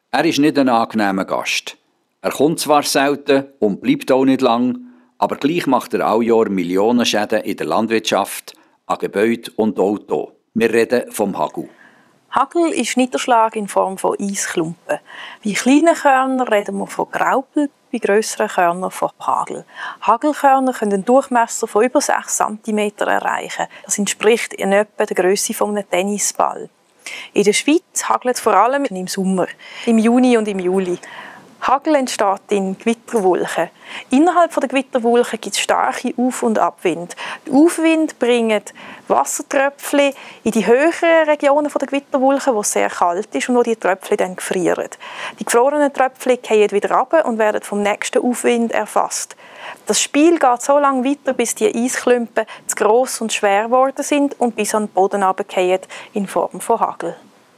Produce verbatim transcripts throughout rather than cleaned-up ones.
Er ist nicht ein angenehmer Gast. Er kommt zwar selten und bleibt auch nicht lang, aber gleich macht er alle Jahr Millionen Schäden in der Landwirtschaft, an Gebäuden und Autos. Wir reden vom Hagel. Hagel ist Niederschlag in Form von Eisklumpen. Bei kleinen Körnern reden wir von Graupel, bei grösseren Körnern von Hagel. Hagelkörner können einen Durchmesser von über sechs Zentimeter erreichen. Das entspricht in etwa der Grösse eines Tennisballs. In der Schweiz hagelt es vor allem im Sommer, im Juni und im Juli. Hagel entsteht in Gewitterwolken. Innerhalb der Gewitterwolken gibt es starke Auf- und Abwind. Der Aufwind bringt Wassertröpfchen in die höheren Regionen der Gewitterwolken, wo es sehr kalt ist und wo die Tröpfchen dann gefrieren. Die gefrorenen Tröpfchen fallen wieder runter und werden vom nächsten Aufwind erfasst. Das Spiel geht so lange weiter, bis die Eisklumpen zu gross und schwer geworden sind und bis an den Boden runterfallen in Form von Hagel.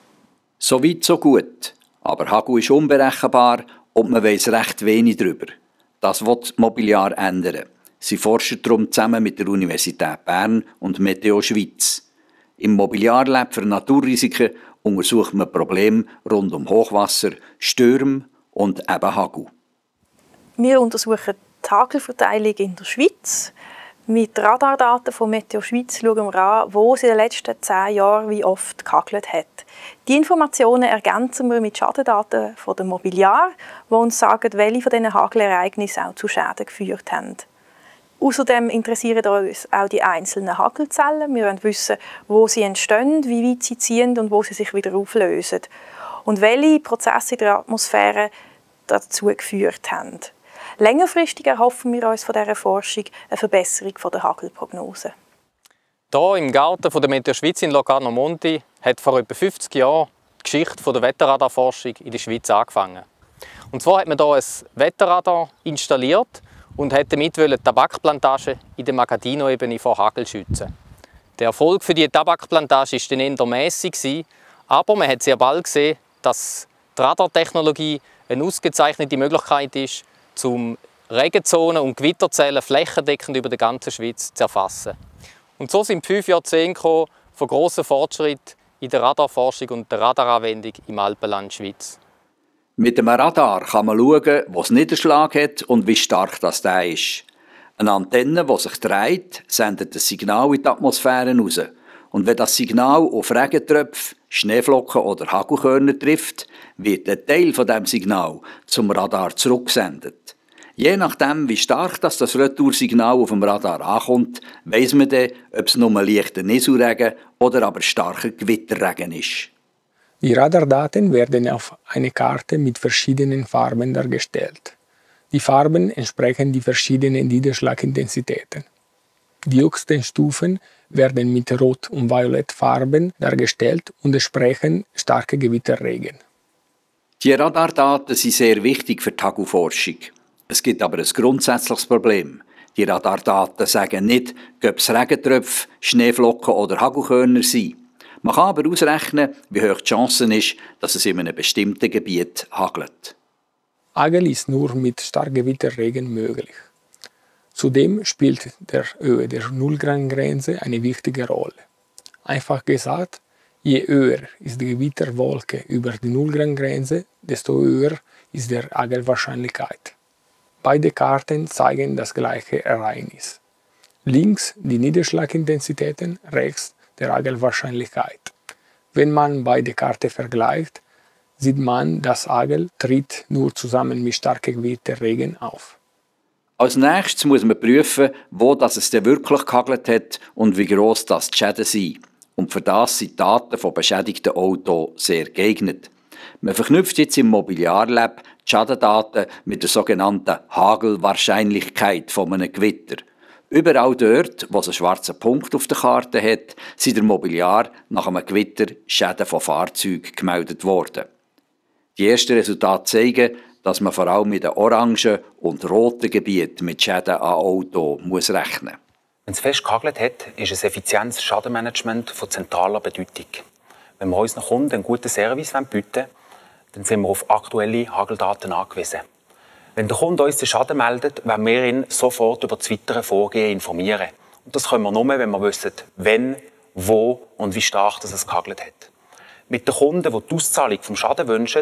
So weit, so gut. Aber Hagel ist unberechenbar und man weiss recht wenig darüber. Das will das Mobiliar ändern. Sie forschen darum zusammen mit der Universität Bern und Meteo Schweiz. Im Mobiliar-Lab für Naturrisiken untersucht man Probleme rund um Hochwasser, Stürme und eben Hagel. Wir untersuchen die Hagelverteilung in der Schweiz. Mit Radardaten von Meteo Schweiz schauen wir an, wo es in den letzten zehn Jahren wie oft gehagelt hat. Die Informationen ergänzen wir mit Schadendaten von dem Mobiliar, die uns sagen, welche von diesen Hagelereignissen auch zu Schäden geführt haben. Außerdem interessieren uns auch die einzelnen Hagelzellen. Wir wollen wissen, wo sie entstehen, wie weit sie ziehen und wo sie sich wieder auflösen. Und welche Prozesse in der Atmosphäre dazu geführt haben. Längerfristig erhoffen wir uns von dieser Forschung eine Verbesserung der Hagelprognose. Hier im Garten der Meteo Schweiz in Locarno Monti hat vor etwa fünfzig Jahren die Geschichte der Wetterradarforschung in der Schweiz angefangen. Und zwar hat man hier ein Wetterradar installiert und hat damit die Tabakplantage in der Magadino-Ebene vor Hagel schützen. Der Erfolg für die Tabakplantage war dann eher mässig, aber man hat sehr bald gesehen, dass die Radartechnologie eine ausgezeichnete Möglichkeit ist, um Regenzonen und Gewitterzellen flächendeckend über die ganze Schweiz zu erfassen. Und so sind fünf Jahrzehnte gekommen von grossen Fortschritten in der Radarforschung und der Radaranwendung im Alpenland Schweiz. Mit dem Radar kann man schauen, wo es Niederschlag hat und wie stark das der ist. Eine Antenne, die sich dreht, sendet ein Signal in die Atmosphäre raus. Und wenn das Signal auf Regentröpfe, Schneeflocken oder Hagelkörner trifft, wird ein Teil von diesem Signal zum Radar zurückgesendet. Je nachdem, wie stark das, das Retoursignal auf dem Radar ankommt, weiss man dann, ob es nur leichter Nieselregen oder aber starker Gewitterregen ist. Die Radardaten werden auf eine Karte mit verschiedenen Farben dargestellt. Die Farben entsprechen die verschiedenen Niederschlagintensitäten. Die höchsten Stufen werden mit Rot- und Violettfarben dargestellt und entsprechen starke Gewitterregen. Die Radardaten sind sehr wichtig für die Hagelforschung. Es gibt aber ein grundsätzliches Problem. Die Radardaten sagen nicht, ob es Regentröpfe, Schneeflocken oder Hagelkörner sind. Man kann aber ausrechnen, wie hoch die Chance ist, dass es in einem bestimmten Gebiet hagelt. Hagel ist nur mit Starkwitterregen möglich. Zudem spielt der Höhe der Nullgrad-Grenze eine wichtige Rolle. Einfach gesagt, je höher ist die Gewitterwolke über die Nullgrad-Grenze, desto höher ist die Hagelwahrscheinlichkeit. Beide Karten zeigen das gleiche Ereignis. Links die Niederschlagintensitäten, rechts die Hagelwahrscheinlichkeit. Wenn man beide Karten vergleicht, sieht man, dass Hagel tritt nur zusammen mit starkem Gewitterregen auf. Als nächstes muss man prüfen, wo das es denn wirklich gehagelt hat und wie gross das die Schäden sind. Und für das sind die Daten von beschädigten Autos sehr geeignet. Man verknüpft jetzt im Mobiliar-Lab die Schadendaten mit der sogenannten Hagelwahrscheinlichkeit von einem Gewitter. Überall dort, wo es einen schwarzen Punkt auf der Karte hat, sind der Mobiliar nach einem Gewitter Schäden von Fahrzeugen gemeldet worden. Die ersten Resultate zeigen, dass man vor allem mit den orangen und roten Gebieten mit Schäden an Autos muss rechnen muss. Wenn es fest gehagelt hat, ist ein effizientes Schadenmanagement von zentraler Bedeutung. Wenn wir unseren Kunden einen guten Service bieten wollen, dann sind wir auf aktuelle Hageldaten angewiesen. Wenn der Kunde uns den Schaden meldet, werden wir ihn sofort über das weitere Vorgehen informieren. Und das können wir nur, wenn wir wissen, wann, wo und wie stark das es gehagelt hat. Mit den Kunden, die die Auszahlung vom Schaden wünschen,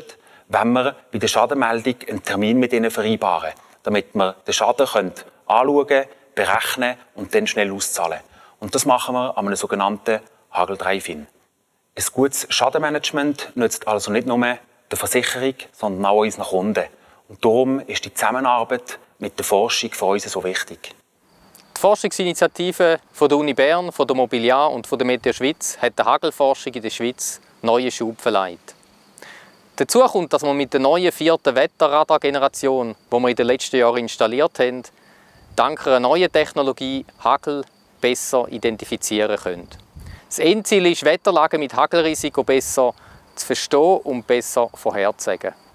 wenn wir bei der Schadenmeldung einen Termin mit ihnen vereinbaren, damit wir den Schaden können anschauen, berechnen und dann schnell auszahlen. Und das machen wir an einem sogenannten Hagel Drive-In. Ein gutes Schadenmanagement nützt also nicht nur der Versicherung, sondern auch unseren Kunden. Und darum ist die Zusammenarbeit mit der Forschung für uns so wichtig. Die Forschungsinitiative von der Uni Bern, von der Mobiliar und von der Meteor Schweiz hat der Hagelforschung in der Schweiz neue Schub verleiht. Dazu kommt, dass wir mit der neuen vierten Wetterradar-Generation, die wir in den letzten Jahren installiert haben, dank einer neuen Technologie Hagel besser identifizieren können. Das Endziel ist, Wetterlagen mit Hagelrisiko besser zu verstehen und besser vorherzusagen.